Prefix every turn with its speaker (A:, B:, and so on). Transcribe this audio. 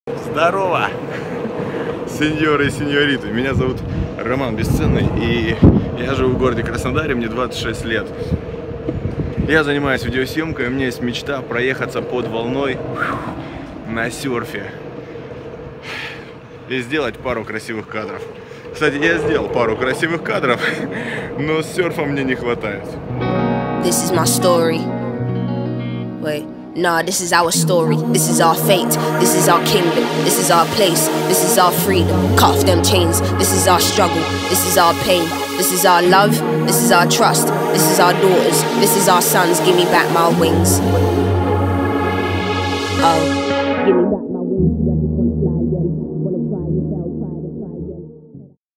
A: Здорово, сеньоры и сеньориты. Меня зовут Роман Бесценный, и я живу в городе Краснодаре, мне 26 лет. Я занимаюсь видеосъемкой, у меня есть мечта проехаться под волной на серфе и сделать пару красивых кадров. Кстати, я сделал пару красивых кадров, но с серфом мне не хватает.
B: This is my story. Wait. Nah, this is our story, this is our fate, this is our kingdom, this is our place, this is our freedom. Cut off them chains, this is our struggle, this is our pain, this is our love, this is our trust, this is our daughters, this is our sons. Give me back my wings. Oh, give me back.